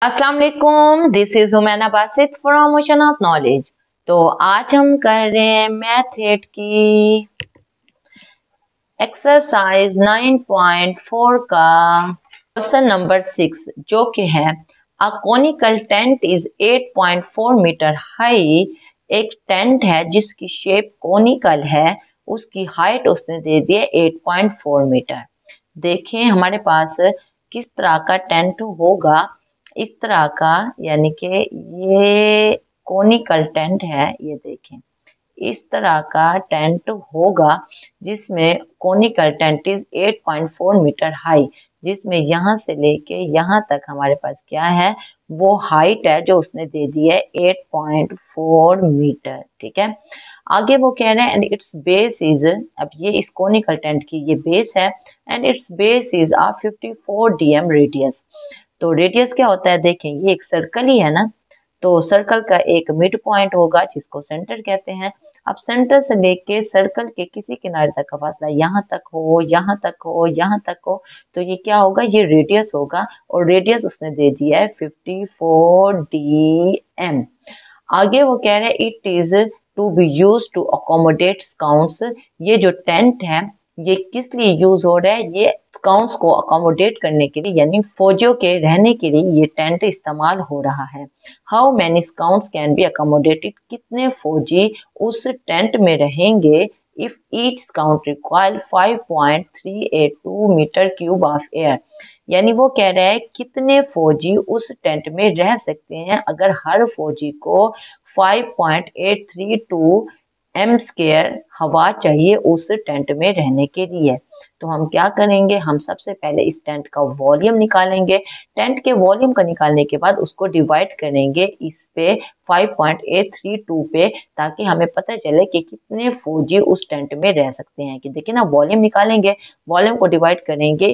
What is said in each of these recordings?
अस्सलाम वालेकुम, this is Humaina Basit from ocean of knowledge. तो आज हम कर रहे हैं मैथ 8 की एक्सरसाइज 9.4 का क्वेश्चन नंबर 6, जो कि है a conical tent is 8.4 metre high. एक टेंट है जिसकी शेप कोनिकल है, उसकी हाइट उसने दे दी है 8.4 मीटर। देखें हमारे पास किस तरह का टेंट होगा। इस तरह का, यानी कि ये कोनिकल टेंट है, ये देखें इस तरह का टेंट होगा जिसमें conical tent is 8.4 metre high, जिसमें यहाँ से लेके यहाँ तक हमारे पास क्या है, वो हाइट है जो उसने दे दी है 8.4 मीटर। ठीक है, आगे वो कह रहे हैं एंड इट्स बेस इज, अब ये इस कोनिकल टेंट की ये बेस है, and its base is uh 54 dm radius. तो रेडियस क्या होता है, देखें ये एक सर्कल ही है ना, तो सर्कल का एक मिड पॉइंट होगा जिसको सेंटर कहते हैं। अब सेंटर से लेके सर्कल के किसी किनारे तक का फासला यहाँ तक हो, यहाँ तक हो, यहाँ तक हो, तो ये क्या होगा, ये रेडियस होगा, और रेडियस उसने दे दिया है 54 dm। आगे वो कह रहे हैं it is to be use to accommodate scouts. ये जो टेंट है ये किस लिए यूज हो रहा है, ये स्काउट्स को अकोमोडेट करने के लिए, यानी फौजियों के रहने के लिए ये टेंट इस्तेमाल हो रहा है। How many scouts can be accommodated, कितने फौजी उस टेंट में रहेंगे if each scout require 5.382 metre cube of air. यानी वो कह रहा है कितने फौजी उस टेंट में रह सकते हैं अगर हर फौजी को 5.832 एम स्क्वायर हवा चाहिए उस टेंट में रहने के लिए। तो हम क्या करेंगे, हम सबसे पहले इस टेंट का वॉल्यूम निकालेंगे। टेंट के वॉल्यूम का निकालने के बाद उसको डिवाइड करेंगे इस पे 5.832 पे, ताकि हमें पता चले कि कितने फौजी उस टेंट में रह सकते हैं। कि देखिए ना, वॉल्यूम निकालेंगे, वॉल्यूम को डिवाइड करेंगे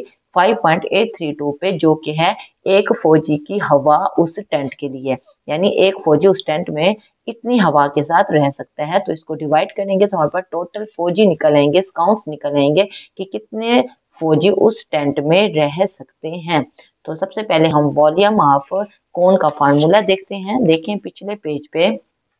5.832 पे, जो कि है एक फौजी की हवा उस टेंट के लिए, यानी एक फौजी उस टेंट में इतनी हवा के साथ रह सकता है। तो इसको डिवाइड करेंगे तो हमारे पास टोटल फौजी निकल आएंगे, स्काउट्स निकल आएंगे कि कितने फौजी उस टेंट में रह सकते हैं। तो सबसे पहले हम वॉल्यूम ऑफ कोन का फार्मूला देखते हैं। देखें पिछले पेज पे,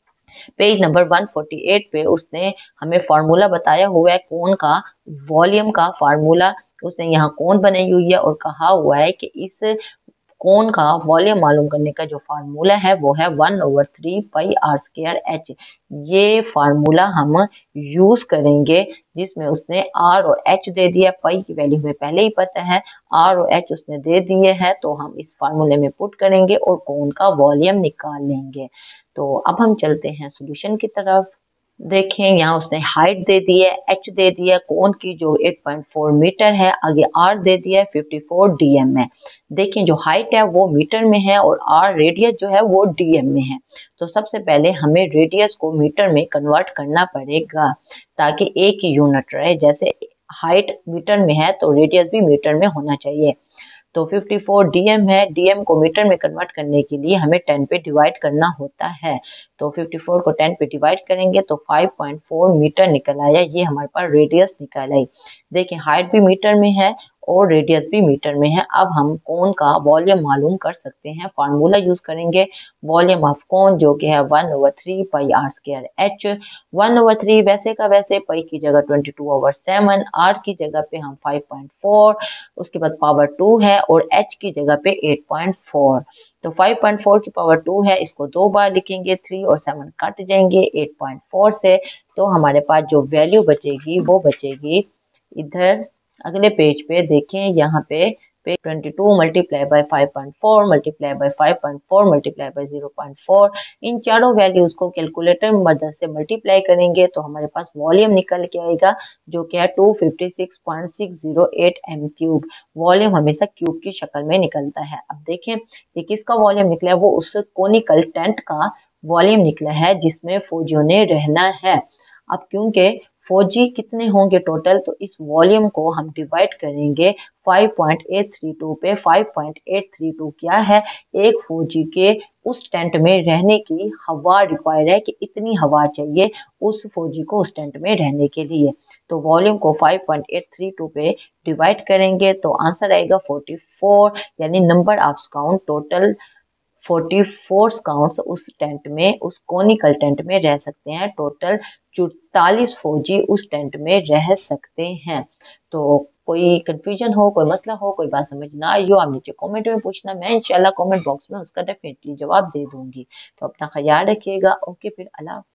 पेज नंबर 148 पे उसने हमें फार्मूला बताया हुआ है कोन का, वॉल्यूम का फार्मूला उसने यहाँ कोन बनाई हुई है, और कहा हुआ है कि इस कोन का वॉल्यूम मालूम करने का जो फार्मूला है वो है 1/3 पाई आर स्क्वायर एच। ये फार्मूला हम यूज करेंगे जिसमें उसने आर और एच दे दिया। पाई की वैल्यू हमें पहले ही पता है, आर और एच उसने दे दिए हैं, तो हम इस फार्मूले में पुट करेंगे और कोन का वॉल्यूम निकाल लेंगे। तो अब हम चलते हैं सॉल्यूशन की तरफ। देखें यहाँ उसने हाइट दे दी है, एच दे दिया कोन की जो 8.4 मीटर है, आगे आर दे दिया है 54 dm में। देखें जो हाइट है वो मीटर में है और आर रेडियस जो है वो dm में है। तो सबसे पहले हमें रेडियस को मीटर में कन्वर्ट करना पड़ेगा ताकि एक ही यूनिट रहे। जैसे हाइट मीटर में है तो रेडियस भी मीटर में होना चाहिए। तो 54 dm है, dm को मीटर में कन्वर्ट करने के लिए हमें 10 पे डिवाइड करना होता है। तो 54 को 10 पे डिवाइड करेंगे तो 5.4 मीटर निकल आया, ये हमारे पास रेडियस निकल आई। देखिए हाइट भी मीटर में है और रेडियस भी मीटर में है। अब हम कोन का वॉल्यूम मालूम कर सकते हैं, फार्मूला यूज करेंगे वॉल्यूम ऑफ कोन जो कि है 1/3 पाई आर स्क्वायर एच। 1/3 वैसे का वैसे, पाई की जगह 22/7, आर की जगह पे हम 5.4, उसके बाद पावर 2 है, और एच की जगह पे 8.4। तो 5.4 की पावर 2 है, इसको दो बार लिखेंगे, 3 और 7 कट जाएंगे 8.4 से। तो हमारे पास जो वैल्यू बचेगी वो बचेगी इधर अगले पेज पे। देखें यहाँ पे 22 multiply by 5.4 multiply by 5.4 multiply by 0.4, इन चारों वैल्यूज को कैलकुलेटर में मदद से मल्टीप्लाई करेंगे तो हमारे पास वॉल्यूम निकल के आएगा जो कि है 256.608 एम क्यूब। वॉल्यूम हमेशा क्यूब की शक्ल में निकलता है। अब देखें ये किसका वॉल्यूम निकला है, वो उस कोनिकल टेंट का वॉल्यूम निकला है जिसमें फौजियों ने रहना है। अब क्योंकि फौजी कितने होंगे टोटल, तो इस वॉल्यूम को हम डिवाइड करेंगे 5.832 पे। 5.832 क्या है, एक फौजी के उस टेंट में रहने की हवा रिक्वायर है कि इतनी हवा चाहिए उस फौजी को उस टेंट में रहने के लिए। तो वॉल्यूम को 5.832 पे डिवाइड करेंगे तो आंसर आएगा 44, यानी number of scout total 44 scouts उस टेंट में, उस कोनिकल टेंट में रह सकते हैं। टोटल 44 फौजी उस टेंट में रह सकते हैं। तो कोई कंफ्यूजन हो, कोई मसला हो, कोई बात समझ ना आई हो, आप नीचे कमेंट में पूछना, मैं इंशाल्लाह कमेंट बॉक्स में उसका डेफिनेटली जवाब दे दूंगी। तो अपना ख्याल रखिएगा। ओके, फिर अल्लाह।